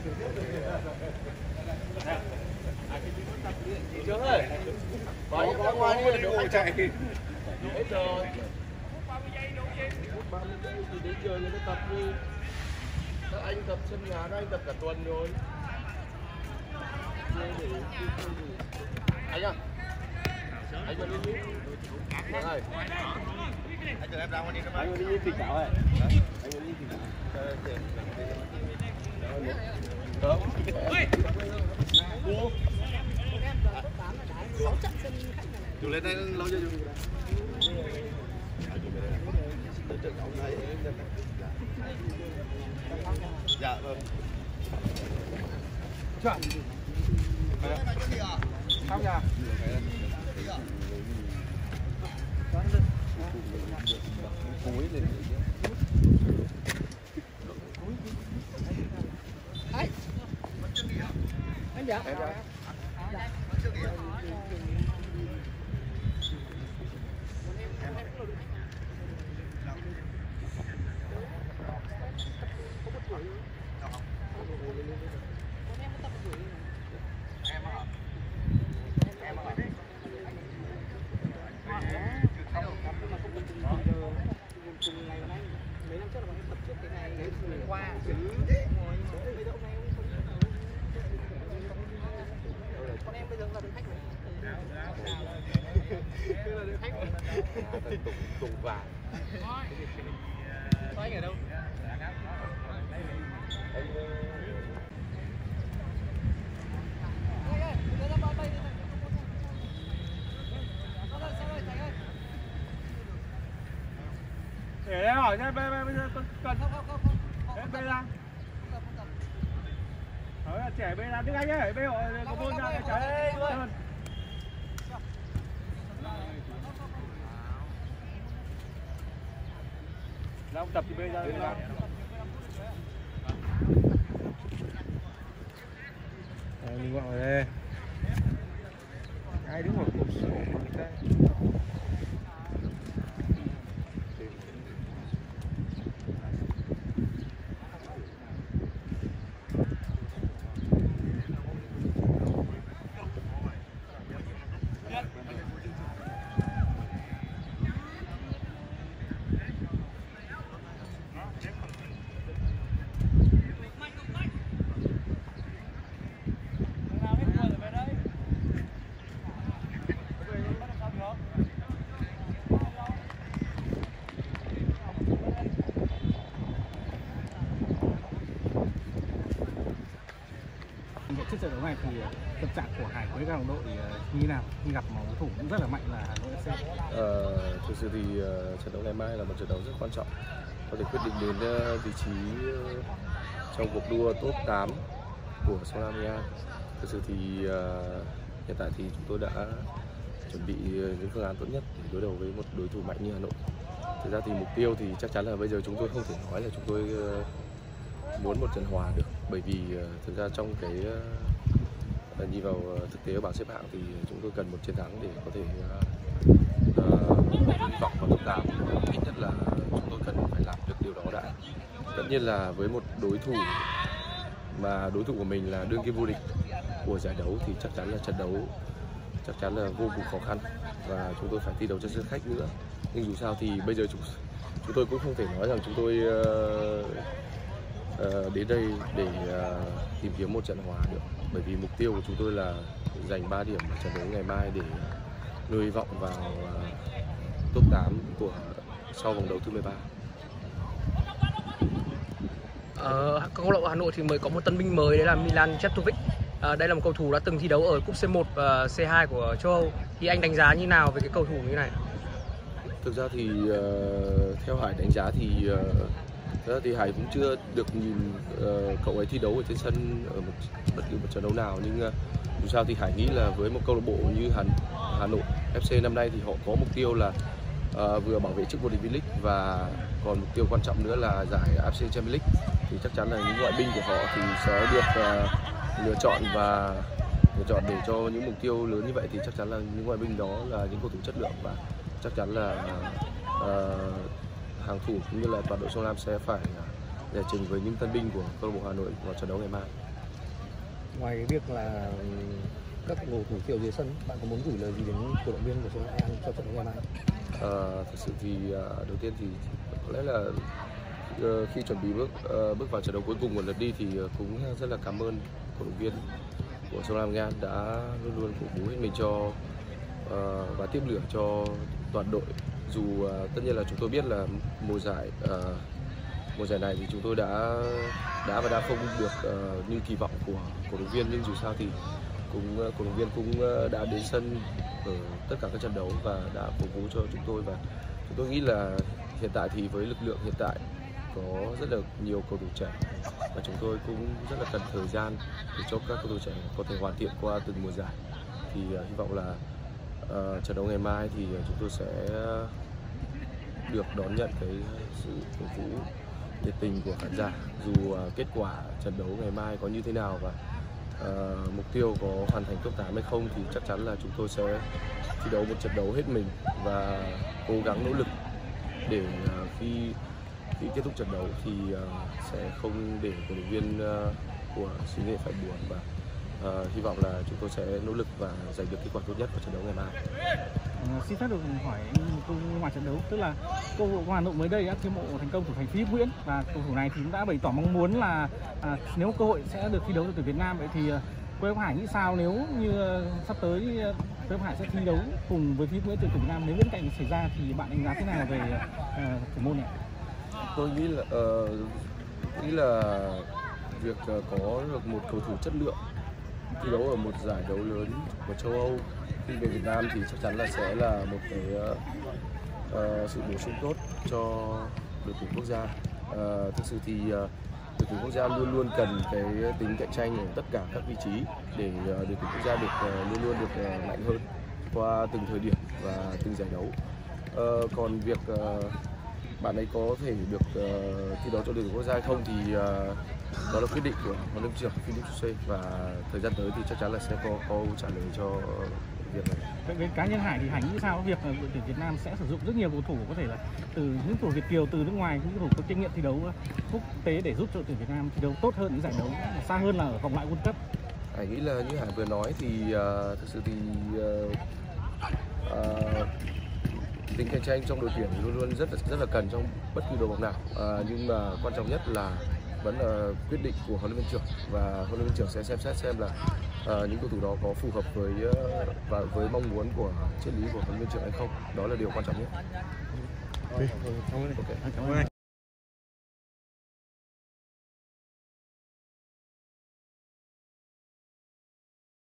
Trương ơi, bỏ ra ngoài đi để khách chạy. Hết rồi. 30 giây thì đến giờ người ta tập đi. Các anh tập sân nhà, các anh tập cả tuần rồi. Anh à? Anh vào đi nhé. Vâng ơi. Anh cho em ra ngoài đi. Anh vào đi như thịt chảo ơi. Anh vào đi như thịt chảo. Đó. Chú lên đây lâu chưa chú? Dạ vâng. Chọn. Không nhỉ? Cúi lên. Đấy. Anh dạ. Tùng vàng. Anh ở đâu? Để em hỏi xem bây giờ cần không? Em bê ra. Trẻ bê ra, Đức Anh ấy, bê họ có môn ra cái trái hơn. Ra ông tập thì bê ra đây ra. Mình gọi vào đây. Ai đứng ở cột sổ đây. Trước trận đấu này thì tâm trạng của Hải với các đồng đội như thế nào khi gặp một đối thủ cũng rất là mạnh là Hà Nội FC? Thực sự thì trận đấu ngày mai là một trận đấu rất quan trọng, có thể quyết định đến vị trí trong cuộc đua top 8 của Sông Lam Nghệ An. Thực sự thì hiện tại thì chúng tôi đã chuẩn bị những phương án tốt nhất để đối đầu với một đối thủ mạnh như Hà Nội. Thực ra thì mục tiêu thì chắc chắn là bây giờ chúng tôi không thể nói là chúng tôi muốn một trận hòa được, bởi vì thực ra trong cái nhìn vào thực tế ở bảng xếp hạng thì chúng tôi cần một chiến thắng để có thể hy vọng vào top 8. Ít nhất là chúng tôi cần phải làm được điều đó đã. Tất nhiên là với một đối thủ mà đối thủ của mình là đương kim vô địch của giải đấu thì chắc chắn là trận đấu chắc chắn là vô cùng khó khăn và chúng tôi phải thi đấu trên sân khách nữa. Nhưng dù sao thì bây giờ chúng tôi cũng không thể nói rằng chúng tôi đến đây để tìm kiếm một trận hòa được, bởi vì mục tiêu của chúng tôi là giành 3 điểm ở trận đấu ngày mai để nuôi hy vọng vào top 8 của sau vòng đấu thứ 13. Câu lạc bộ Hà Nội thì mới có một tân binh mới, đấy là Milan Jeftovic. Đây là một cầu thủ đã từng thi đấu ở cúp C1 và C2 của châu Âu. Thì anh đánh giá như nào về cái cầu thủ như này? Thực ra thì theo Hải đánh giá thì Hải cũng chưa được nhìn cậu ấy thi đấu ở trên sân ở bất kỳ một trận đấu nào, nhưng dù sao thì Hải nghĩ là với một câu lạc bộ như Hà Nội FC năm nay thì họ có mục tiêu là vừa bảo vệ chức vô địch V-League và còn mục tiêu quan trọng nữa là giải AFC Champions League, thì chắc chắn là những ngoại binh của họ thì sẽ được lựa chọn để cho những mục tiêu lớn như vậy, thì chắc chắn là những ngoại binh đó là những cầu thủ chất lượng và chắc chắn là hàng thủ cũng như là toàn đội Sông Lam sẽ phải giải trình với những tân binh của câu lạc bộ Hà Nội vào trận đấu ngày mai. Ngoài cái việc là các cầu thủ thiếu dưới sân, bạn có muốn gửi lời gì đến cổ động viên của Sông Lam cho trận đấu ngày mai? Thực sự thì đầu tiên thì có lẽ là khi chuẩn bị bước vào trận đấu cuối cùng của lượt đi thì cũng rất là cảm ơn cổ động viên của Sông Lam Nghệ An đã luôn luôn cổ vũ hết mình cho và tiếp lửa cho toàn đội. Dù tất nhiên là chúng tôi biết là mùa giải này thì chúng tôi đã và đang không được như kỳ vọng của cổ động viên, nhưng dù sao thì cổ động viên cũng đã đến sân ở tất cả các trận đấu và đã cổ vũ cho chúng tôi, và chúng tôi nghĩ là hiện tại thì với lực lượng hiện tại có rất là nhiều cầu thủ trẻ và chúng tôi cũng rất là cần thời gian để cho các cầu thủ trẻ có thể hoàn thiện qua từng mùa giải. Thì hy vọng là trận đấu ngày mai thì chúng tôi sẽ được đón nhận cái sự cổ vũ nhiệt tình của khán giả, dù kết quả trận đấu ngày mai có như thế nào và mục tiêu có hoàn thành top 8 hay không thì chắc chắn là chúng tôi sẽ thi đấu một trận đấu hết mình và cố gắng nỗ lực để khi kết thúc trận đấu thì sẽ không để cổ động viên của xứ Nghệ phải buồn, và hy vọng là chúng tôi sẽ nỗ lực và giành được kết quả tốt nhất vào trận đấu ngày mai. Xin phép được hỏi một câu ngoài trận đấu, tức là câu lạc bộ Hà Nội mới đây đã chiêu mộ thành công thủ thành Philip Nguyễn, và cầu thủ này thì cũng đã bày tỏ mong muốn là nếu cơ hội sẽ được thi đấu từ Việt Nam. Vậy thì Quế Ngọc Hải nghĩ sao nếu như sắp tới Quế Ngọc Hải sẽ thi đấu cùng với Philip Nguyễn từ Việt Nam, nếu bên cạnh xảy ra thì bạn đánh giá thế nào về thủ môn này? Tôi nghĩ là việc có được một cầu thủ chất lượng thi đấu ở một giải đấu lớn của châu Âu khi về Việt Nam thì chắc chắn là sẽ là một cái sự bổ sung tốt cho đội tuyển quốc gia. Thực sự thì đội tuyển quốc gia luôn luôn cần cái tính cạnh tranh ở tất cả các vị trí để đội tuyển quốc gia luôn luôn được mạnh hơn qua từng thời điểm và từng giải đấu. Còn việc bạn ấy có thể được thi đấu cho đội tuyển quốc gia hay không thì đó là quyết định của huấn luyện viên trưởng Philippe Soucé, và thời gian tới thì chắc chắn là sẽ có câu trả lời cho việc này. Về cá nhân Hải thì Hải nghĩ sao việc đội tuyển Việt Nam sẽ sử dụng rất nhiều cầu thủ có thể là từ những cầu thủ Việt kiều từ nước ngoài, những cầu thủ có kinh nghiệm thi đấu quốc tế để giúp cho đội tuyển Việt Nam thi đấu tốt hơn những giải đấu xa hơn là ở vòng loại World Cup? Hải nghĩ là như Hải vừa nói thì thực sự thì tính cạnh tranh trong đội tuyển luôn luôn rất là cần trong bất kỳ đội bóng nào, nhưng mà quan trọng nhất là vẫn là quyết định của huấn luyện viên trưởng, và huấn luyện viên trưởng sẽ xem xét xem là những cầu thủ đó có phù hợp với mong muốn của triết lý của huấn luyện viên trưởng hay không. Đó là điều quan trọng nhất. Okay.